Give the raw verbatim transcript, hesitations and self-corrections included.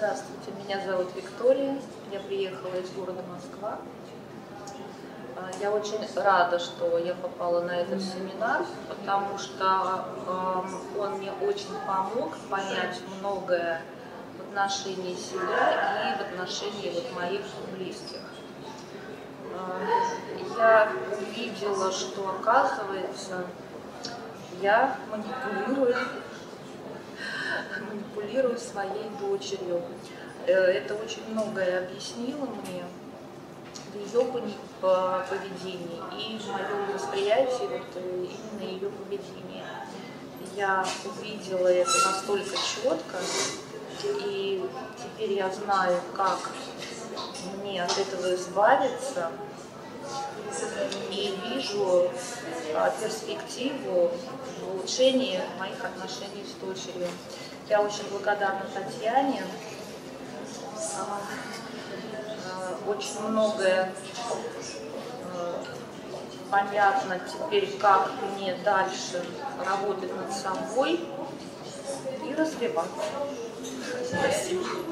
Здравствуйте, меня зовут Виктория, я приехала из города Москва. Я очень рада, что я попала на этот семинар, потому что э, он мне очень помог понять многое в отношении себя и в отношении вот моих близких. Э, я увидела, что, оказывается, я манипулирую, манипулирую своей дочерью. Это очень многое объяснило мне в ее поведении и в моем восприятии вот, именно ее поведения. Я увидела это настолько четко, и теперь я знаю, как мне от этого избавиться, и вижу перспективу в улучшении моих отношений с дочерью. Я очень благодарна Татьяне. Очень многое понятно теперь, как мне дальше работать над собой и развиваться. Спасибо.